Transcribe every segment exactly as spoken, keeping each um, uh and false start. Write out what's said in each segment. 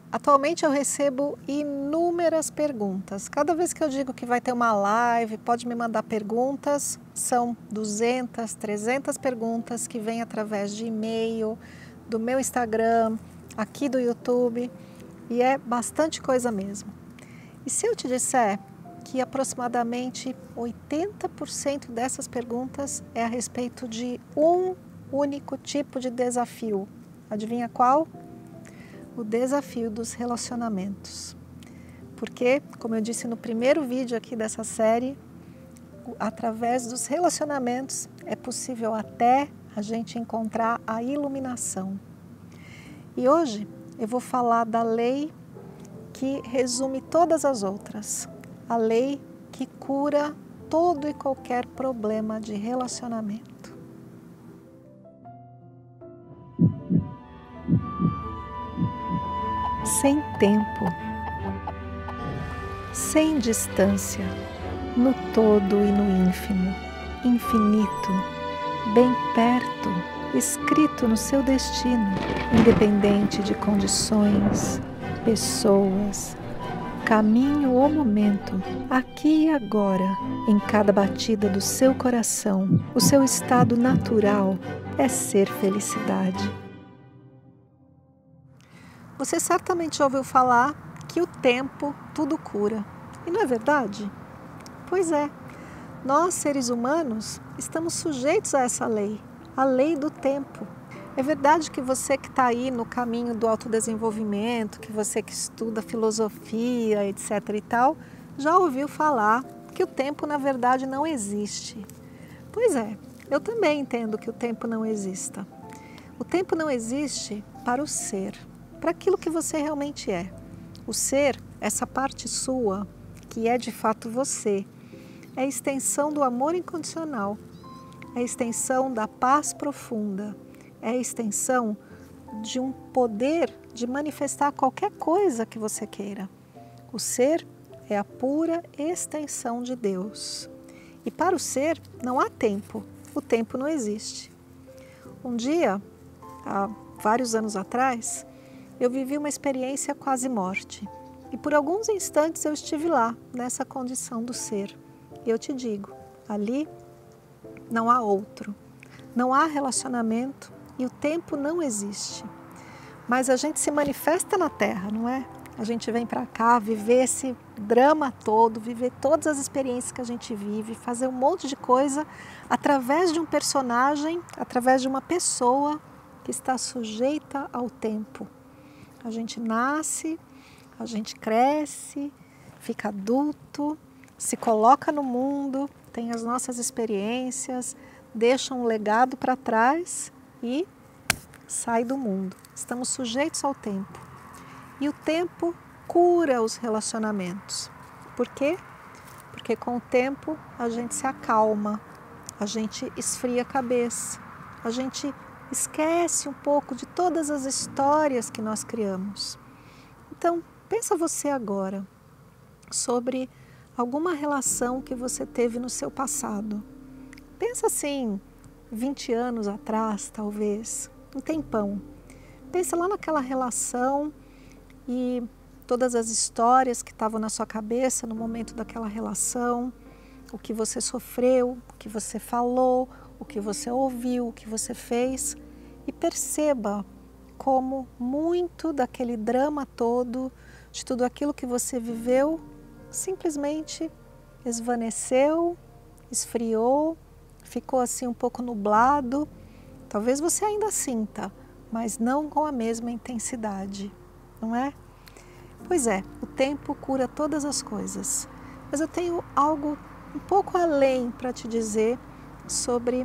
Atualmente eu recebo inúmeras perguntas. Cada vez que eu digo que vai ter uma live, pode me mandar perguntas, são duzentas, trezentas perguntas que vêm através de e-mail, do meu Instagram, aqui do YouTube, e é bastante coisa mesmo. E se eu te disser que aproximadamente oitenta por cento dessas perguntas é a respeito de um único tipo de desafio, adivinha qual? O desafio dos relacionamentos. Porque, como eu disse no primeiro vídeo aqui dessa série, através dos relacionamentos é possível até a gente encontrar a iluminação. E hoje eu vou falar da lei que resume todas as outras, a lei que cura todo e qualquer problema de relacionamento. Sem tempo, sem distância, no todo e no ínfimo, infinito, bem perto, escrito no seu destino, independente de condições, pessoas, caminho ou momento, aqui e agora, em cada batida do seu coração, o seu estado natural é ser felicidade. Você certamente já ouviu falar que o tempo tudo cura. E não é verdade? Pois é, nós seres humanos estamos sujeitos a essa lei, a lei do tempo. É verdade que você que está aí no caminho do autodesenvolvimento, que você que estuda filosofia, etc e tal, já ouviu falar que o tempo na verdade não existe. Pois é, eu também entendo que o tempo não exista. O tempo não existe para o ser, para aquilo que você realmente é. O ser, essa parte sua, que é de fato você, é a extensão do amor incondicional, é a extensão da paz profunda, é a extensão de um poder de manifestar qualquer coisa que você queira. O ser é a pura extensão de Deus. E para o ser não há tempo, o tempo não existe. Um dia, há vários anos atrás, eu vivi uma experiência quase morte. E por alguns instantes eu estive lá, nessa condição do ser. E eu te digo, ali não há outro, não há relacionamento e o tempo não existe. Mas a gente se manifesta na Terra, não é? A gente vem para cá viver esse drama todo, viver todas as experiências que a gente vive, fazer um monte de coisa através de um personagem, através de uma pessoa que está sujeita ao tempo. A gente nasce, a gente cresce, fica adulto, se coloca no mundo, tem as nossas experiências, deixa um legado para trás e sai do mundo. Estamos sujeitos ao tempo. E o tempo cura os relacionamentos. Por quê? Porque com o tempo a gente se acalma, a gente esfria a cabeça, a gente esquece um pouco de todas as histórias que nós criamos. Então, pensa você agora sobre alguma relação que você teve no seu passado. Pensa assim, vinte anos atrás, talvez, um tempão. Pensa lá naquela relação e todas as histórias que estavam na sua cabeça no momento daquela relação, o que você sofreu, o que você falou, o que você ouviu, o que você fez, e perceba como muito daquele drama todo, de tudo aquilo que você viveu, simplesmente esvaneceu, esfriou, ficou assim um pouco nublado. Talvez você ainda sinta, mas não com a mesma intensidade, não é? Pois é, o tempo cura todas as coisas, mas eu tenho algo um pouco além para te dizer sobre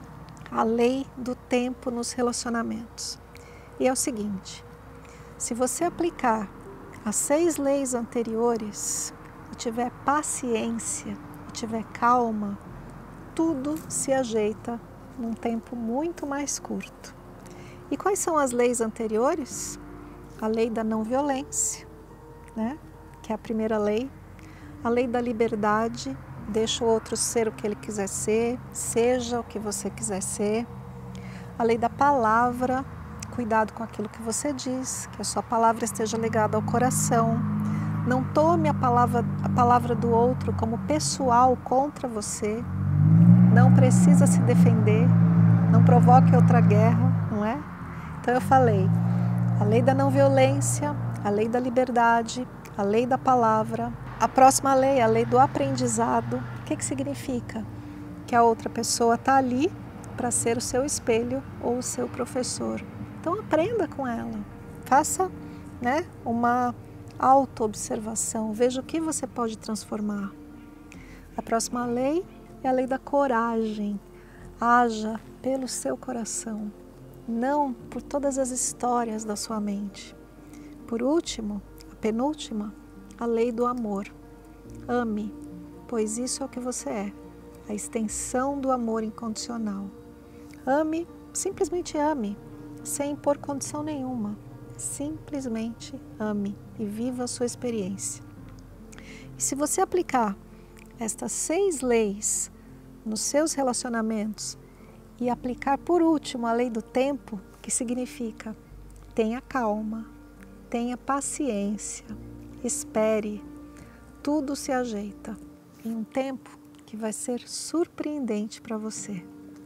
a lei do tempo nos relacionamentos. E é o seguinte, se você aplicar as seis leis anteriores e tiver paciência, e tiver calma, tudo se ajeita num tempo muito mais curto. E quais são as leis anteriores? A lei da não violência, né? Que é a primeira lei. A lei da liberdade, deixa o outro ser o que ele quiser ser, seja o que você quiser ser. A lei da palavra, cuidado com aquilo que você diz, que a sua palavra esteja ligada ao coração. Não tome a palavra, a palavra do outro como pessoal contra você. Não precisa se defender, não provoque outra guerra, não é? Então eu falei, a lei da não violência, a lei da liberdade, a lei da palavra. A próxima lei, a lei do aprendizado. O que que significa? Que a outra pessoa está ali para ser o seu espelho ou o seu professor. Então aprenda com ela, faça, né, uma autoobservação, veja o que você pode transformar. A próxima lei é a lei da coragem. Haja pelo seu coração, não por todas as histórias da sua mente. Por último, a penúltima, a lei do amor. Ame, pois isso é o que você é, a extensão do amor incondicional. Ame, simplesmente ame, sem impor condição nenhuma. Simplesmente ame e viva a sua experiência. E se você aplicar estas seis leis nos seus relacionamentos e aplicar por último a lei do tempo, que significa tenha calma, tenha paciência, espere, tudo se ajeita em um tempo que vai ser surpreendente para você.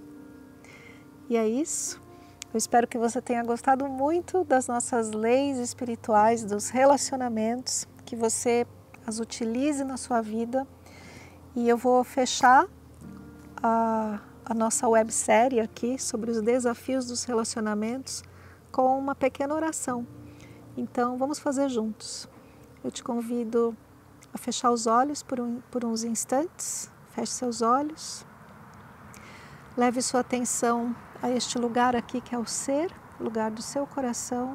E é isso. Eu espero que você tenha gostado muito das nossas leis espirituais, dos relacionamentos, que você as utilize na sua vida. E eu vou fechar a, a nossa websérie aqui sobre os desafios dos relacionamentos com uma pequena oração. Então vamos fazer juntos. Eu te convido a fechar os olhos por, um, por uns instantes. Feche seus olhos. Leve sua atenção a este lugar aqui que é o ser, lugar do seu coração.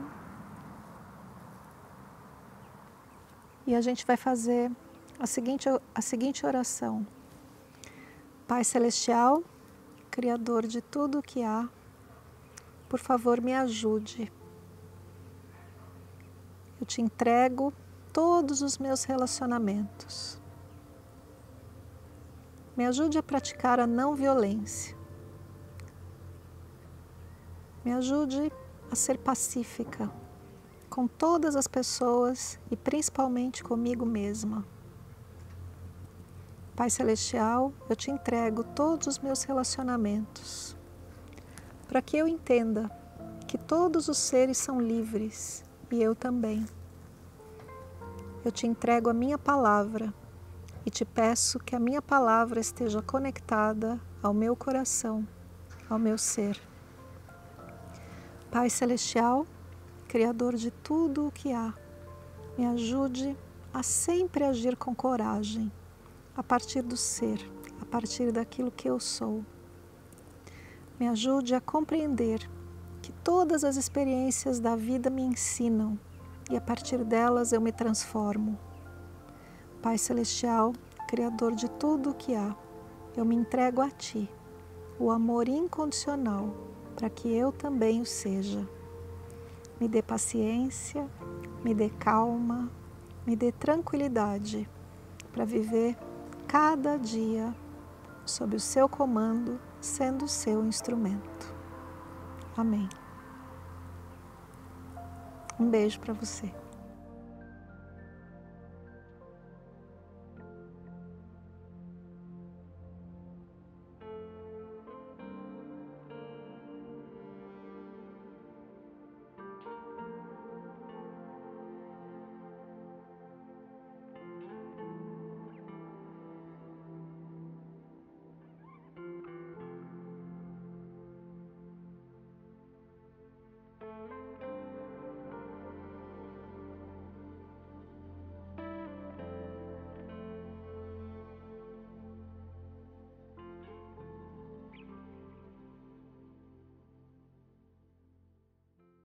E a gente vai fazer a seguinte, a seguinte oração. Pai Celestial, Criador de tudo o que há, por favor me ajude. Eu te entrego todos os meus relacionamentos. Me ajude a praticar a não violência. Me ajude a ser pacífica com todas as pessoas e principalmente comigo mesma. Pai Celestial, eu te entrego todos os meus relacionamentos para que eu entenda que todos os seres são livres e eu também. Eu te entrego a minha palavra e te peço que a minha palavra esteja conectada ao meu coração, ao meu ser. Pai Celestial, Criador de tudo o que há, me ajude a sempre agir com coragem, a partir do ser, a partir daquilo que eu sou. Me ajude a compreender que todas as experiências da vida me ensinam e a partir delas eu me transformo. Pai Celestial, Criador de tudo o que há, eu me entrego a Ti, o amor incondicional, para que eu também o seja. Me dê paciência, me dê calma, me dê tranquilidade para viver cada dia sob o seu comando, sendo o seu instrumento. Amém. Um beijo para você.